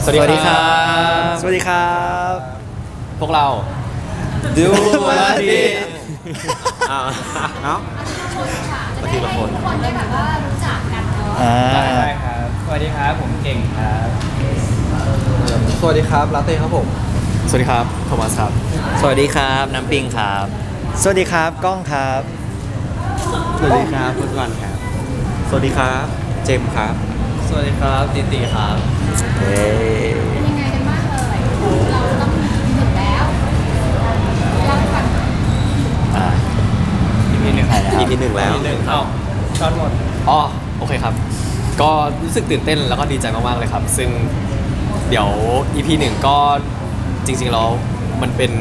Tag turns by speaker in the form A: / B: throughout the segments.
A: วัสดีครับ
B: สวัสดีครับ
A: พวกเราดูวันดี
C: เนาะ
D: มาทีละคนทุกคนได้แบบว่ารู้จักกันเนาะ
E: ได้ครับสวัสดีครับผมเก่งครับ
C: สวัสดีครับลาเต้ครับผม
A: สวัสดีครับโทมัสครับ
B: สวัสดีครับน้ำปิงครับสวัสดีครับก้องครับ
C: สวัสดีครับพุทธวันครับสวัสดีครับเจมส์ครับ
E: สวัสดีครับติติครับ
D: เป็นยังไงกันบ้างเลยเราต้องถึงแล้วเราไปฟัง
E: EP หนึ่ง
C: EP หนึ่งแล้ว
E: เอ้าช็อตหมด
A: อ๋อโอเคครับก็รู้สึกตื่นเต้นแล้วก็ดีใจมากๆเลยครับซึ่งเดี๋ยว EP 1ก็จริงๆแล้วมันเป็น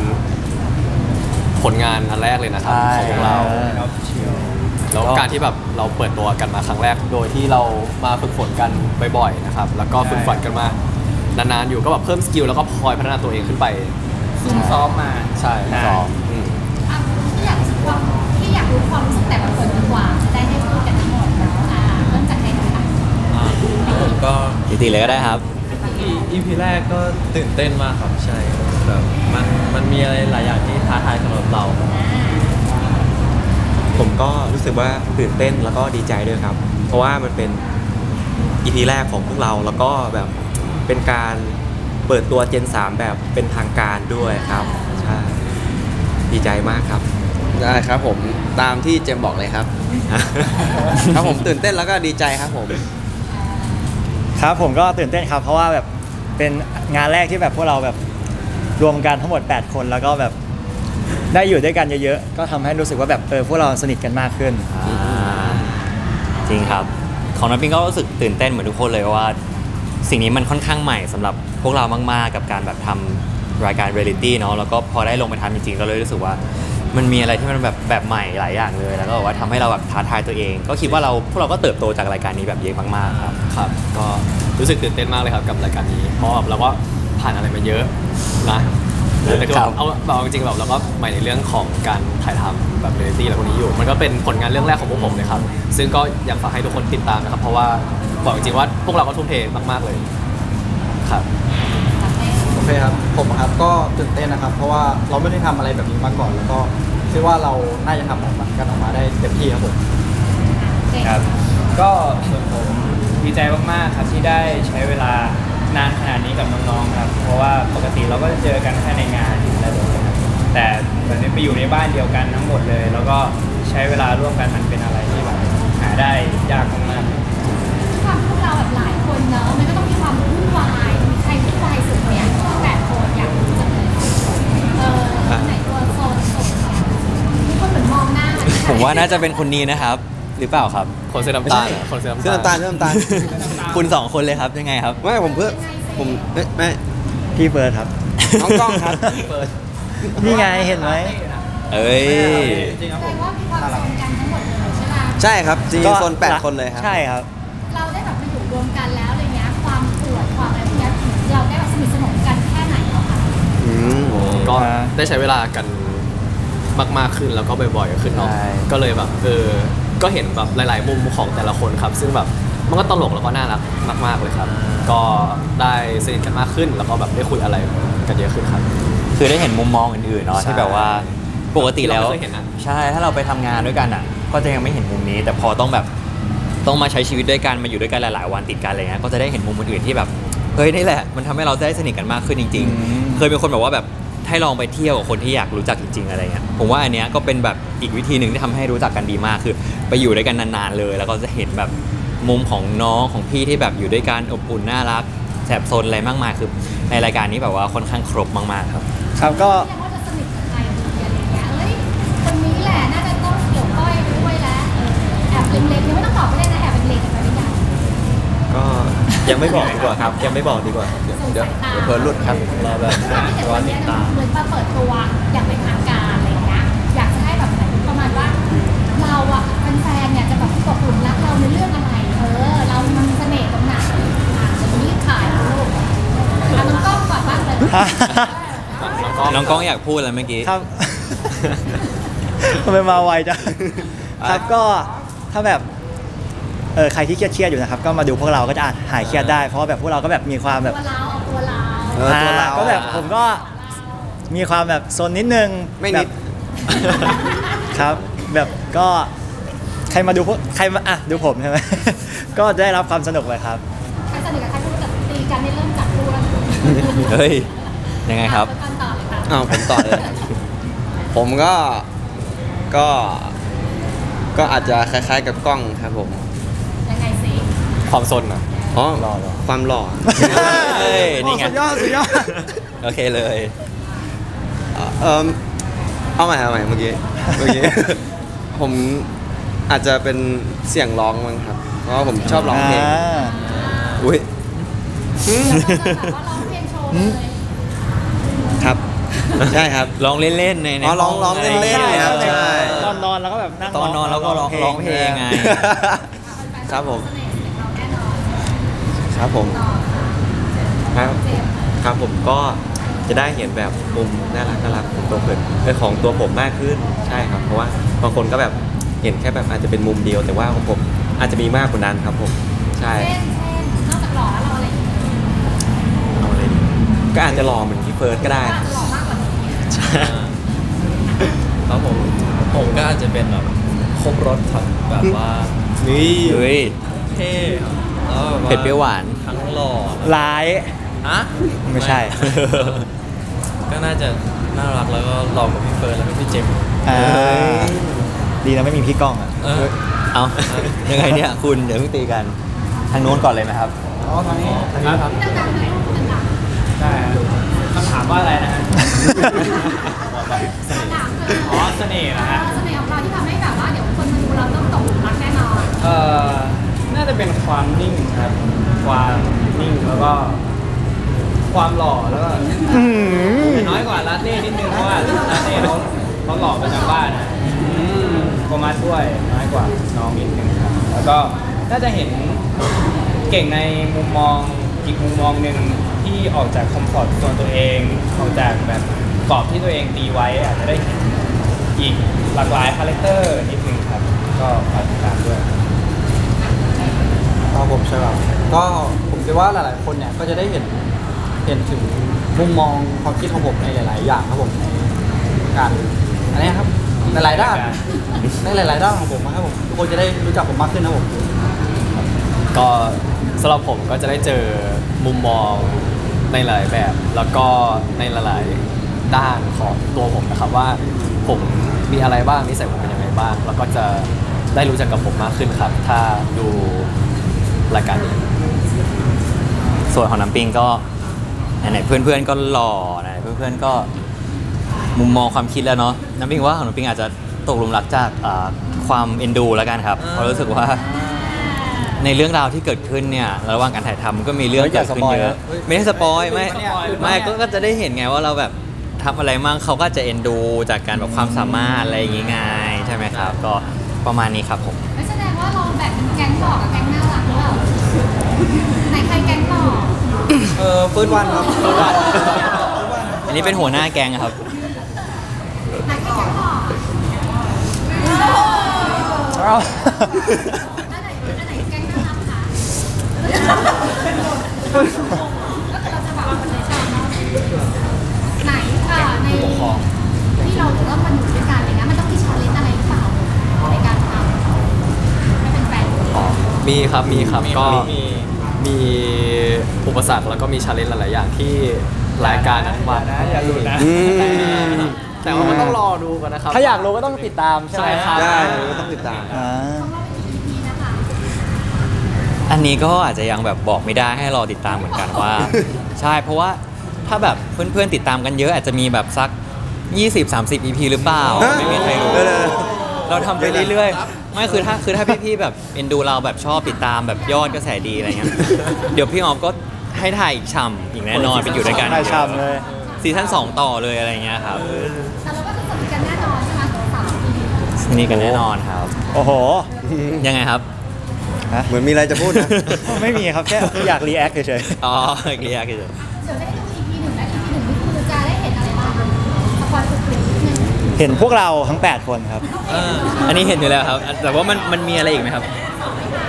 A: ผลงานอันแรกเลยนะครับของพวกเราแล้วการที่แบบเราเปิดตัวกันมาครั้งแรกโดยที่เรามาฝึกฝนกันบ่อยๆนะครับแล้วก็ฝึกฝนกันมานานๆอยู่ก็แบบเพิ่มสกิลแล้วก็คอยพัฒนาตัวเองขึ้นไป
E: ซุ่มซ้อมมา
A: ใช่ซ้อม
D: อ่ะที่อยากรู้ความรู้สึกแต่ละคนดีกว่าจะได้ให้พูดกันทั้งหมดเนาะเริ่มจากใครก่อนคะ
E: ผมก็
B: ตีเลยก็ได้ครับ
E: EP แรกก็ตื่นเต้นมากครับใช่แบบมันมีอะไรหลายอย่างที่ท้าทายสำหรับเรา
C: ผมก็รู้สึกว่าตื่นเต้นแล้วก็ดีใจด้วยครับเพราะว่ามันเป็น EP แรกของพวกเราแล้วก็แบบเป็นการเปิดตัว Gen 3 แบบเป็นทางการด้วยครับใช่ดีใจมากครับ
B: ได้ครับผมตามที่เจมบอกเลยครับ ครับผมตื่นเต้นแล้วก็ดีใจครับผม
F: ครับผมก็ตื่นเต้นครับเพราะว่าแบบเป็นงานแรกที่แบบพวกเราแบบรวมกันทั้งหมด8คนแล้วก็แบบได้อยู่ด้วยกันเยอะๆก็ทำให้รู้สึกว่าแบบพวกเราสนิทกันมากขึ้น
B: จริงครับของน้ำปิงก็รู้สึกตื่นเต้นเหมือนทุกคนเลยว่าสิ่งนี้มันค่อนข้างใหม่สำหรับพวกเรามากๆกับการแบบทำรายการเรียลลิตี้เนาะแล้วก็พอได้ลงไปทำจริงๆก็เลยรู้สึกว่ามันมีอะไรที่มันแบบใหม่หลายอย่างเลยแล้วก็แบบว่าทำให้เราแบบท้าทายตัวเองก็คิดว่าพวกเราก็เติบโตจากรายการนี้แบบเยอะมากๆครับ
A: ครับก็รู้สึกตื่นเต้นมากเลยครับกับรายการนี้เพราะแบบเราก็ผ่านอะไรมาเยอะนะแต่ก็เอาจริงๆแบบเราก็ใหม่ในเรื่องของการถ่ายทำแบบเรียลลิตี้อะไรพวกนี้อยู่มันก็เป็นผลงานเรื่องแรกของพวกผมเลยครับซึ่งก็อยากฝากให้ทุกคนติดตามนะครับเพราะว่าบอกจริงๆว่าพวกเราก็ทุ่มเทมากๆเลยครับ
G: โอเคครับผมครับก็ตื่นเต้นนะครับเพราะว่าเราไม่ได้ทำอะไรแบบนี้มาก่อนแล้วก็เชื่อว่าเราน่าจะทำมันกันออกมาได้เต็มที่ครับผม
E: ครับก็ส่วนผมดีใจมากๆครับที่ได้ใช้เวลานานขนาดนี้กับน้องๆครับเพราะว่าปกติเราก็จะเจอกันแค่ในงานอะไรแบบนี้ครับแต่ตอนนี้ไปอยู่ในบ้านเดียวกันทั้งหมดเลย แล้วก็ใช้เวลาร่วมกันมันเป็นอะไรที่แบบหาได้ยากมากๆ
D: ความพวกเราแบบหลายคนเนาะมันก็ต้องมีความวุ่นวายมีใครวุ่นวายสุดเนี่ย8คนอยากรู้จังเลยไหนตัวโซนสุดทุกคนเหมือนมองหน้า
B: ผมว่าน่าจะเป็นคนนี้นะครับหรือเปล่าครับ
A: คนเสื้อน้ำตาลคนเสื้อ
B: เสื้อ
A: น้ำตาล
B: น้ำตาลคุณ2คนเลยครับยังไงครับ
C: ไม่ผมเพื่อผมไม่
F: พี่เฟิร์สครับ
C: น้องกล้องครับ
F: นี่ไงเห็นไหม
B: เอ้ย
G: จริงๆครับ
D: แส
G: ผ
D: ด
G: ม
D: งว่ามีความโซนกันทั้งหมดเลยใช่ไหม
B: ใช่ครับจริง
F: ก็
B: ๆโซน8คนเลยครับ
F: ใช่ครับ
D: เราได้แบบมาอยู่รวมกันแล้วอะไรเงี้ยความปวดความอะไรพวกเนี้ยเราได้แบบสนิทสนมกันแค่ไหนแล้วคะ
A: ก็ได้ใช้เวลากันมากๆขึ้นแล้วก็บ่อยๆขึ้นเนาะ
B: ใช่
A: ก็เลยแบบก็เห็นแบบหลายๆมุมของแต่ละคนครับ ซึ่งแบบมันก็ตลกแล้วก็น่ารักมากๆเลยครับ ก็ได้สนิทกันมากขึ้นแล้วก็แบบได้คุยอะไรกันเยอะขึ้นครับ
B: คือได้เห็นมุมมองอื่นๆเนาะ
A: ใช่
B: ที่แบบว่าปกติแล้ว
A: เราไม่เคยเห็นนะ
B: ใช่ถ้าเราไปทำงานด้วยกันอ่ะ ก็จะยังไม่เห็นมุมนี้ แต่พอต้องมาใช้ชีวิตด้วยกันมาอยู่ด้วยกันหลายๆวันติดกันอะไรเงี้ยก็จะได้เห็นมุมอื่นๆที่แบบเฮ้ยนี่แหละมันทำให้เราได้สนิทกันมากขึ้นจริง ๆ เคยมีคนบอกว่าแบบให้ลองไปเที่ยวกับคนที่อยากรู้จักจริงๆอะไรเงี้ยผมว่าอันเนี้ยก็เป็นแบบอีกวิธีหนึ่งที่ทำให้รู้จักกันดีมากคือไปอยู่ด้วยกันนานๆเลย แล้วก็จะเห็นแบบมุมของน้องของพี่ที่แบบอยู่ด้วยกันอบอุ่นน่ารักแสบโซนอะไรมากมายคือในรายการนี้แบบว่าค่อนข้างครบมากๆครับ
F: ครับก็
D: เรียกว่าจะสนิทกับใครอะไรเงี้ยเอ้ยคนนี้แหละน่าจะต้องเกี่ยวก้อยไปด้วยแล้วแอบเล็งๆยังไม่ต้องตอบก็ได้นะแอบเล็งๆกันไปหรือยัง
C: ก็ยังไม่บอกดีกว่าครับยังไม่บอกดีกว่า
D: เดี๋ยว
C: เพิ่นหลุดครับ
E: เราแบบ
D: รอติดตามเหมือนมาเปิดตัวอย่างเป็นทางการอะไรเงี้ยอยากจะให้แบบประมาณว่าเราอะแฟนๆเนี่ยจะแบบตกหลุมรักเราในเรื่องอะไรเรามันเสน่ห์ตรงไหนจะรีบถ่ายรูปน้องกล้องก่อนบ้างเลย
B: น้องก้องอยากพูดอะไรเมื่อกี้
F: ครับ ทำไมมาไวจังครับก็ถ้าแบบใครที่เครียดๆอยู่นะครับก็มาดูพวกเราก็จะหายเครียดได้เพราะว่าแบบพวกเราก็แบบมีความแบบ
D: ตัวเรา
C: ตัวเรา
F: ก็แบบผมก็มีความแบบโซนนิดนึง
C: ไม่
F: แบ
C: นิ
F: บ
C: ด
F: ครับแบบก็ใครมาดูพวกใครมาดูผมใช่ไหม ก็ได้รับความสนุกเลยครับ
D: ใครสนิทกับใครพูดกับตีกันนี่เริ่มจับคู่แล้ว
B: เฮ้ยยังไงครับ
D: ไปกันต่อเลยค่ะ
C: อ้าวผมต่อเลย ผมก็ก็อาจจะคล้ายๆกับกล้องครับผม
D: ยังไงสิ
A: ความซนอ่ะ
C: อ๋อ
F: หล่อ
C: ความหล่อ
B: เฮ้ยนี่ไง
F: สุดยอดสุดยอด
B: โอเคเลย
C: เอาใหม่เมื่อกี้ ผมอาจจะเป็นเสียงร้องมั้งครับ เพราะว่าผมชอบร้องเพลง อุ้ย
D: แบบว่าร้องเพลงโชว์เลย
C: ครับ ใช่ครับ
B: ร้องเล่นๆใน
C: อ๋อร้อง
B: ห้ะไร
C: เล่นๆครับใช่
F: ตอนนอนแล้วก็แบบนั่ง
B: ตอนนอนแล้วก็ร้องเพลงไง
C: ครับผม
D: เสน่ห์ของเราแน่นอน
C: ครับผม
D: ต่อ
C: ครับ
D: เจมส์
C: ครับผมก็จะได้เห็นแบบมุมน่ารักของตัวเพื่อนของตัวผมมากขึ้นใช่ครับ เพราะว่าบางคนก็แบบเห็นแค่แบบอาจจะเป็นมุมเดียว แต่ว่าของผมอาจจะมีมากกว่านั้นครับผมใช่
D: เช่นนอกจากหล่อแล้วเราอะไรอีก
C: เอาอะไรดีก็อาจจะหล่อเหมือนพี่เฟิร์สก็ได้
D: อาจจะหล่อมากกว่านี้
H: ครับผมก็อาจจะเป็นแบบครบรสครับแบบว่า
C: นี่
B: เฮ้ย
H: เท่ครับแล้วแบบว่า
B: เผ็ดเปรี้ยวหวาน
H: ทั้งหล่อ
F: ร้าย
H: อะ
F: ไม่ใช่
H: ก็น่าจะน่ารักแล้วก็หล่อกว่าพี่เฟิร์นแล้วก็พี่เจมส์
F: ดีนะไม่มีพี่ก้องอ่ะ
H: เออ
B: เอายังไงเนี่ยคุณเดี๋ยวเพิ่งตีกัน ทางโน้นก่อนเลยไหมครับ
E: อ๋อทางนี้ครับ
D: ดังๆเลยดัง
E: ใช่ครับคำถามว่าอะไรนะฮะ
D: ๆดังๆเลย
E: อ๋อเสน่ห์นะฮะ
D: เสน่ห์ของเราที่ทำให้แบบว่าเดี๋ยวคนมาดูเราต้องตกหลุมรักแน่นอน
E: น่าจะเป็นความนิ่งครับ ความนิ่งแล้วก็ ความหล่อแล้วก็แต่น้อยกว่าลาเต้นิดนึงเพราะว่าลาเต้เขาหล่อประจำบ้านนะโคมัสด้วยน้อยกว่าน้องนิดนึงครับ แล้วก็น่าจะเห็นเก่งในมุมมองอีกมุมมองหนึ่งที่ออกจากคอมฟอร์ตโซนตัวเองออกจากแบบกรอบที่ตัวเองตีไว้อาจจะได้เห็นอีกหลากหลายคาแรคเตอร์นิดนึงครับ ก็ฝากติดตามด้วย
G: ครับผมใช่ครับก็ผมคิดว่าหลาย ๆ คนเนี่ยก็จะได้เห็นถึงมุมมองความคิดของผมในหลาย ๆ อย่างครับผมในการอันนี้ครับในหลายด้านในหลาย ๆ ด้านของผมนะครับผมทุกคนจะได้รู้จักผมมากขึ้นนะครับผม
A: ก็สำหรับผมก็จะได้เจอมุมมองในหลายแบบ แล้วก็ในหลายๆด้านของตัวผมนะครับว่าผมมีอะไรบ้างนิสัยผมเป็นยังไงบ้าง แล้วก็จะได้รู้จักกับผมมากขึ้นครับ ถ้าดูรายการนี้
B: ส่วนของน้ำปิงก็ไหนๆเพื่อนๆก็หล่อไหนเพื่อนๆก็มุมมองความคิดแล้วเนาะน้ำปิงว่าของน้ำปิงอาจจะตกหลุมรักจากความเอ็นดูแล้วกันครับเพราะรู้สึกว่าในเรื่องราวที่เกิดขึ้นเนี่ยระหว่างการถ่ายทำก็มีเรื่องเกิดขึ้นเยอะไม่ได้สปอยไม่ก็จะได้เห็นไงว่าเราแบบทำอะไรมั่งเขาก็จะเอ็นดูจากการแบบความสามารถอะไรอย่างงี้ไงใช่ไหมครับ ก็ประมาณนี้ครับผม
D: ไม่แสดงว่าเราแบ่งเป็นแก๊งบอกกับแก๊งน่ารักหรือเปล่าไหนใครแก๊งบอก
G: เฟิร์สวันครับ
B: อันนี้เป็นหัวหน้าแก๊งครับ
D: ไหนใครแก๊งบอก
F: เอา
D: อันไหนแก๊งน่ารักคะก็คือเราจะแบบคนในจอเนาะไหนในที่เราจะต้องมาอยู่ด้วยกันอะไรเงี้ยมันต้องมีชาเลนจ์อะไรหรือเปล่าในการทำให้เป็นแฟน
A: มีครับก็มีอุปสรรคแล้วก็มีชาเลนจ์หลายๆอย่างที่รายการนั้นวาง
E: อย่าหลุดนะ
A: แต่ว่ามันต้องรอดูกันนะครับ
F: ถ้าอยากรู้ก็ต้องติดตามใช่ไหม
A: ใช่ครับ
C: ได้ก็ต้องติดตาม
F: อ่า
D: ของเราเป็น EP นะคะ
B: อันนี้ก็อาจจะยังแบบบอกไม่ได้ให้รอติดตามเหมือนกันว่า ใช่เพราะว่าถ้าแบบเพื่อนๆติดตามกันเยอะอาจจะมีแบบสัก 20-30 EP หรือเปล่า ไม่มีใครรู้ เราทำไปเรื่อยๆไม่คือถ้าพี่ๆแบบเอ็นดูเราแบบชอบติดตามแบบยอดกระแสดีอะไรเงี้ย เดี๋ยวพี่ออมก็ให้ถ่ายอีกช่ำอีกแน่นอนไปอยู่ด้วยกัน
F: ถ่ายช่ำเลย
B: ซีซั่น2ต่อเลยอะไรเงี้ยครับ
D: แต่เราก็คือสนิทกันแน่นอนใช่ไหมสามปี
B: นี่กันแน่นอนครับ
F: โอ้โห
B: ยังไงครับ
F: ฮะ
C: เหมือนมีอะไรจะพูดนะ
F: ไม่มีครับแค่อยากรีแอคเฉย
B: อ๋อเรียกคือ
D: เดี๋ยวได้ดู EP หนึ่งและ EP หนึ่งนี่คือจะได้เห็นอะไรบ้างสปอยล์สุดๆนิดนึง
F: ๆเห็นพวกเราทั้ง 8 คนครับ
B: อันนี้เห็นอยู่แล้วครับ แต่ว่ามันมีอะไรอีกไหมครับ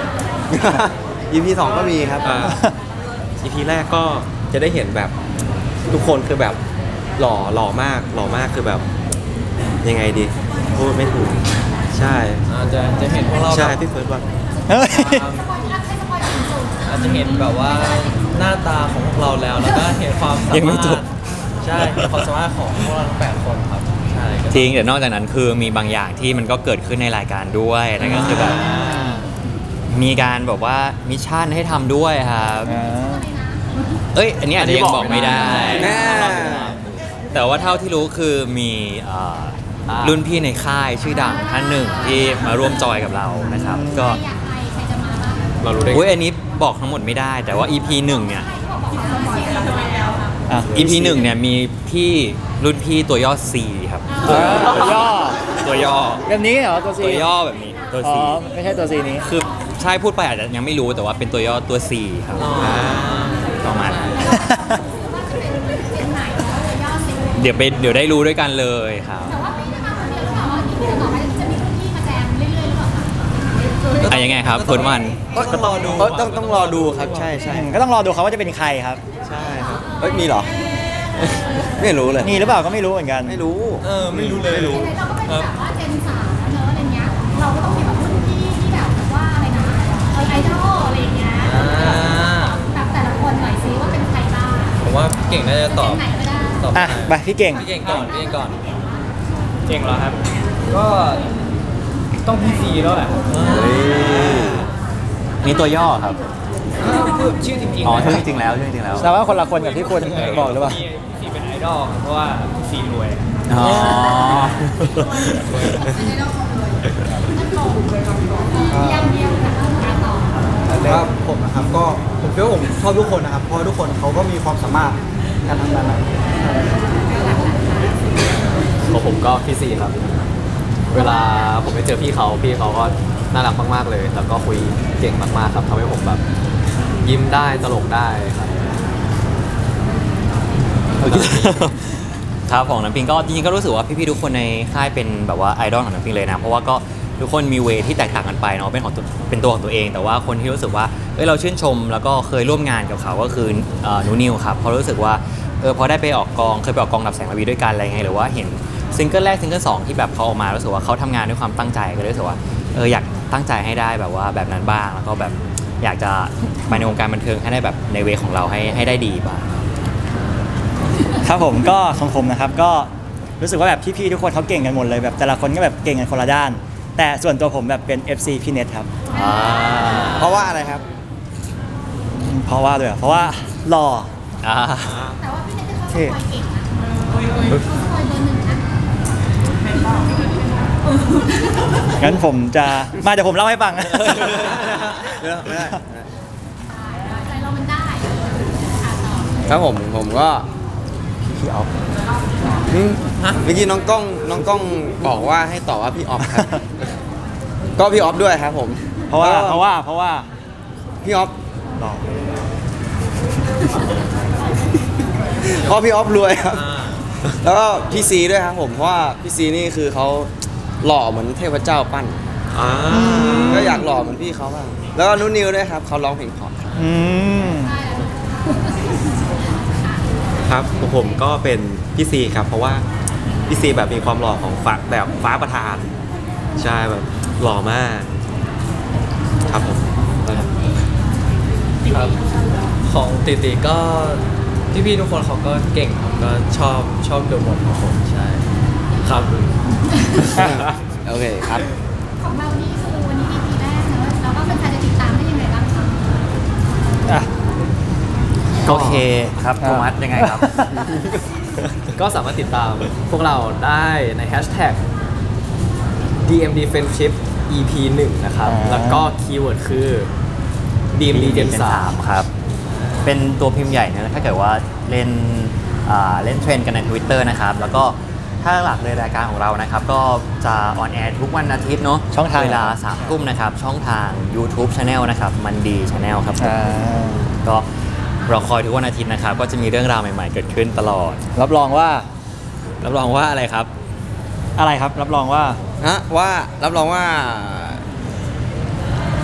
C: EP 2ก็มีครับEP แรกก็จะได้เห็นแบบทุกคนคือแบบหล่อมากคือแบบยังไงดีพูดไม่ถูกใช่
H: จะเห็นพวกเรา
C: ใช่
H: แบบ
C: พี่เฟิร์สว่า
F: เฮ้ย
D: สปอยล์ให้สปอยล์สูง
H: อาจจะเห็นแบบว่าหน้าตาของพวกเราแล้วก็เห็นความสา
B: ยังไม่
H: มาร
B: จ
H: ถ
B: บ
H: ใช่เห็นความสามารถของพวกเราทั้ง8คนครับใช่ก็
B: จริงแต่นอกจากนั้นคือมีบางอย่างที่มันก็เกิดขึ้นในรายการด้วยนั่นก็คือแบบมีการแบบว่ามิชชั่นให้ทำด้วยครับ เอ้ย อันนี้อาจจะยังบอกไม่ได้
C: แน่
B: แต่ว่าเท่าที่รู้คือมีรุ่นพี่ในค่ายชื่อดังท่านหนึ่งที่มาร่วมจอยกับเรานะครับ
D: ๆ
B: ก็
D: ใครอยากไปใครจะมาบ้าง
A: เรารู้ได้
B: อุ้ยอันนี้บอกทั้งหมดไม่ได้ แต่ว่า EP 1เนี่ย
F: อ่ะ
B: EP 1เนี่ยมีพี่รุ่นพี่ตัวย่อ C ครับ
F: ตัวย่อ
B: ตัวย่อ
F: แบบนี้เหรอตัวซี
B: ตัวย่อแบบนี้ตัว
F: อ๋
B: C
F: อไม่ใช่ตัวซีนี้
B: คือใช่พูดไปอาจจะยังไม่รู้แต่ว่าเป็นตัวย่อตัว C ครับประมาณนั้นเดี๋ยวได้รู้ด้วยกันเลยครับ
D: แต่ว่าไม่ได้มาคนเดียวหรือเปล่าที่พี่ต่อไปจะมีรุ่นพี่มาแจมเรื่อยๆหรือเปล่าคะ
B: อะยังไงครับคุณวัน
C: ก็รอดูต้องรอดูครับใช่
F: ก็ต้องรอดูเขาว่าจะเป็นใครครับ
C: ใช่ครับมีเหรอ ไม่รู้เลย
F: มีหรือเปล่าก็ไม่รู้เหมือนกัน
C: ไม่รู้
H: ไม่รู้เลย
C: ไม่รู้
D: ไหนๆเราก็เป็นแบบว่าเจนสามแล้วเนอะอะไรเงี้ย เราก็ต้องมีแบบรุ่นพี่ที่แบบว่าอะไรนะไอดอลอะไรเงี้ยแบบแต่ละคนหน่อยซิว่าเป็นใครบ้าง
H: ผมว่าพี่เก่งน่าจะตอบ
D: เจนไหนก็ได้
H: ตอบ
F: อ่ะไปพี่เก่ง
H: พี่เก่งก่อนพี่เก่งก่อน
E: เก่งเหรอครับ ก็ต้องพี่ซีแล้วแหละ
B: มีตัวย่อครับ
E: พูดชื่อจริงๆ
B: อ๋อ
E: นะ
B: ชื่อจริงๆแล้วชื่อจริงๆแล้ว
F: แต่ว่าคนละคนกับที่คุณบอกหรือเปล่า
E: พี่ซีเป็นไอดอลครับเพราะว่าพี่ซีรวย
B: อ๋อ
D: อย่างเดียวกับการต่อ
G: ครับผมนะครับก็ผมคิดว่าผมชอบทุกคนนะครับเพราะว่าทุกคนเขาก็มีความสามารถการทำงานนั้น
A: ของผมก็พี่ซีครับ เวลาผมไปเจอพี่เขาก็น่ารักมากๆเลย แล้วก็คุยเก่งมากๆครับทำให้ผมแบบยิ้มได้ตลกได้ครับ
B: ครับของน้ำปิงก็จริงๆก็รู้สึกว่าพี่ๆทุกคนในค่ายเป็นแบบว่าไอดอลของน้ำปิงเลยนะเพราะว่าก็ทุกคนมีเวที่แตกต่างกันไปเนาะเป็นตัวของตัวเอง แต่ว่าคนที่รู้สึกว่าเราชื่นชมแล้วก็เคยร่วมงานกับเขาก็คือนูนิวครับเพราะรู้สึกว่าพอได้ไปออกกองเคยไปออกกองดับแสงระวีด้วยกันอะไรเงี้ยหรือว่าเห็นซิงเกิลแรกซิงเกิลสองที่แบบเขาออกมารู้สึกว่าเขาทำงานด้วยความตั้งใจก็เลยรู้สึกว่าอยากตั้งใจให้ได้แบบว่าแบบนั้นบ้างแล้วก็แบบอยากจะไปในวงการบันเทิงให้ได้แบบในเวของเราให้ได้ดีบ้าง
F: ครับผมก็ของผมนะครับก็รู้สึกว่าแบบพี่ๆทุกคนเขาเก่งกันหมดเลยแบบแต่ละคนก็แบบเก่งกันคนละด้าน แต่ส่วนตัวผมแบบเป็น FC พี่เน็ตครับ
C: เพราะว่าอะไรครับ
F: เพราะว่าด้วยเพราะว่าหล่อ
D: แต่ว่าพี่เนทเขาสปอยเก่งนะเขาสปอยเบอร์หนึ่งนะ
F: งั้นผมจะมาเดี๋ยวผมเล่าให้ฟัง
C: ไม่ได้
D: ใจเรามันได้ต่อ
C: ครับผมก็พี่ออฟเมื่อกี้น้องกล้องบอกว่าให้ตอบว่าพี่ออฟครับ ก็พี่ออฟด้วยครับผม
F: เพราะว่า
C: พี่ออฟ
F: หล่อ
C: เพราะพี่ออฟรวยครับ แล้วก็พี่ซีด้วยครับผมเพราะว่าพี่ซีนี่คือเขาหล่อเหมือนเทพเจ้าปั้นก็อยากหล่อเหมือนพี่เขาบ้างแล้วก็นุนิวด้วยครับเขาร้องเพลงเพราะ
F: อืม
C: ครับผมก็เป็นพี่ซีครับเพราะว่าพี่ซีแบบมีความหล่อของฟ้าประธาน ใช่แบบหล่อมากครับผม
H: ครับของติก็พี่ๆทุกคนเขาก็เก่งครับก็ชอบดูหมดครับผมใช่ครับ
C: โอเคครับ
D: ของเรานี่คือวันนี้ EP แรกเนอะเราก็เป็นใครจะติดตามได้ยังไงบ้างคะ
F: อ่ะ
B: โอเคครับโทมัสยังไงครับ
A: ก็สามารถติดตามพวกเราได้ในแฮชแท็ก DMD Friendship EP 1 นะครับ แล้วก็คีย์เวิร์ดคือ DMD Gen 3
B: ครับ เป็นตัวพิมพ์ใหญ่นะถ้าเกิดว่าเล่นเทรนด์กันใน Twitter นะครับ แล้วก็ถ้าหลักเลยรายการของเรานะครับ ก็จะออนแอร์ทุกวันอาทิตย์เนาะ
F: ช่องทาง
B: เวลา3 ทุ่มนะครับ ช่องทาง YouTube Channel นะครับ มันดี Channel ครับผม
F: อ่า
B: ก็รอคอยทุกวันอาทิตย์นะครับ ก็จะมีเรื่องราวใหม่ๆ เกิดขึ้นตลอด
F: รับรองว่า
B: รับรองว่าอะไรครับ
F: อะไรครับ รับรองว่า
C: รับรองว่า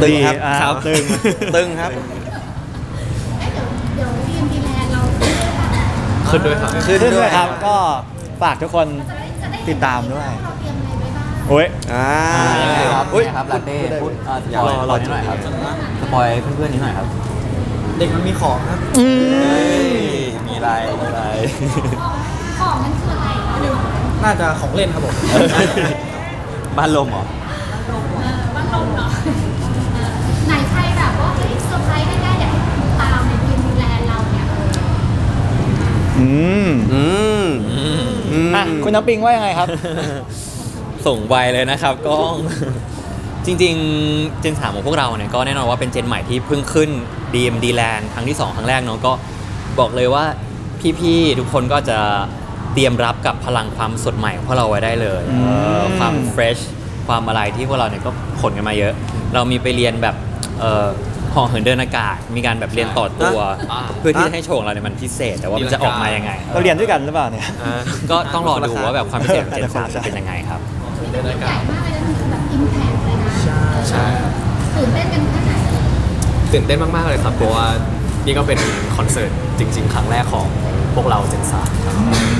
C: ตึงครับ
F: ครับตึง
C: ตึงครับ
D: เอ้ยเดี๋ยวทีมดีแลนด์เรา
A: ขึ้นด้วยครับ
F: ขึ้นด้วยครับก็ฝากทุกคน
D: จะได้
F: ติดตามด้วย
D: เราเตรียมอะไรไว้บ้าง
F: โอ้ย
B: ยังไงครับ
C: อุ๊ย
B: ยังไงครับลาเต้พูดสปอยนิดหน่อยครับสปอยเพื่อนๆนิดหน่อยครับ
G: เด็กมันมีของครับ
B: มีอะไรมีอะไร
D: ของนั้นคืออะไรเออ
G: น่าจะของเล่นครับผม
B: บ้านลมเหรอ
D: บ้านลมเหรอไหนใครแบบว่าเฮ้ยเซอร์ไพรส์ได้อยากให้ติดตามในทีมดีแลนด์เราเนี่ย
F: อืม
C: อืม
F: อ่ะคุณน้ำปิงว่ายังไงครับ
B: ส่งไวเลยนะครับกล้อง จริงๆเจน3ของพวกเราเนี่ยก็แน่นอนว่าเป็นเจนใหม่ที่เพิ่งขึ้น DMD Land ครั้งที่ 2 ครั้งแรกเนาะก็บอกเลยว่าพี่ๆทุกคนก็จะเตรียมรับกับพลังความสดใหม่ของพวกเราไว้ได้เลย
F: อืม
B: ความเฟรชความอะไรที่พวกเราเนี่ยก็ขนกันมาเยอะ เรามีไปเรียนแบบห่อเหินเดินอากาศ มีการแบบเรียนต่อตัว
A: อ่า
B: เพื่อที่จะให้โชว์ของเราเนี่ยมันพิเศษ แต่ว่ามันจะออกมายังไง
F: เราเรียนด้วยกันหรือเปล่าเนี่ย
B: ก็ต้องรอดูว่าแบบความพิเศษของเจน3จะเป็นยังไงครับ
A: เดินอากาศ
D: ใหญ่มากเลยนะมันคือแบบอิมแพคเลยนะ
A: ใช่
D: ตื่นเต้นกันแค่ไหน
A: ตื่นเต้นมากๆเลยครับเพราะว่านี่ก็เป็นคอนเสิร์ตจริง ๆ ครั้งแรกของพวกเราเจน3ครับ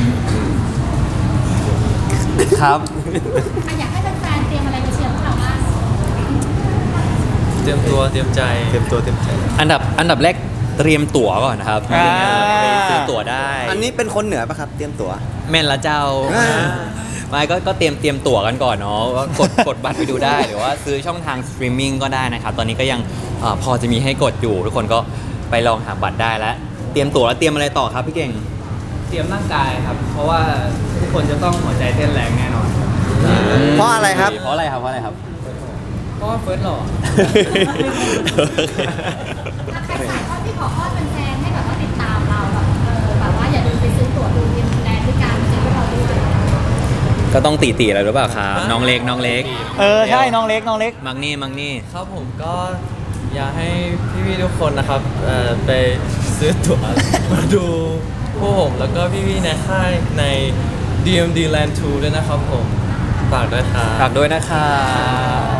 B: ครับ
D: อ่ะอยากให้แฟนๆเตรียมอะไรไปเชียร์พวกเราบ้าง
H: เตรียมตัวเตรียมใจ
C: เต็มตัวเต็มใจ
B: อันดับแรกเตรียมตั๋วก่อนนะครับ
F: อ่า
B: ไปซื้อตั๋วได้
C: อันนี้เป็นคนเหนือปะครับ เตรียมตั๋ว
B: แม่นละเจ้า
C: อ่า
B: ไม่ก็เตรียมตั๋วกันก่อนเนาะว่ากดบัตรไปดูได้หรือว่าซื้อช่องทางสตรีมมิ่งก็ได้นะครับตอนนี้ก็ยังพอจะมีให้กดอยู่ ทุกคนก็ไปลองหาบัตรได้แล้ว เตรียมตั๋วแล้วเตรียมอะไรต่อครับพี่เก่ง
E: เตรียมร่างกายครับ เพราะว่าทุกคนจะต้องหัวใจเต้นแรงแน่นอน
C: เพราะอะไรครับ
B: เพราะอะไรครับเพราะอะไรครับ
E: เพราะว่าเฟิร์สหล่อ
D: ถ้าใครถ่ายทอดพี่ขออ้อนแฟนๆให้แบบว่าติดตามเราแบบแบบว่าอย่าลืมไปซื้อตั๋วดูทีมดีแลนด์ด้วยกันเจอพวกเราด้วย
B: ก็ต้องตีอะไรหรือเปล่าครับน้องเล็ก
F: ใช่น้องเล็ก
B: มังนี่
H: ครับผมก็อยากให้พี่ๆทุกคนนะครับไปซื้อตั๋ว มาดูพวกผมแล้วก็พี่ๆในค่ายใน DMD Land 2 ด้วยนะครับผมฝากด้วยครับ
B: ฝากด้วยนะครับ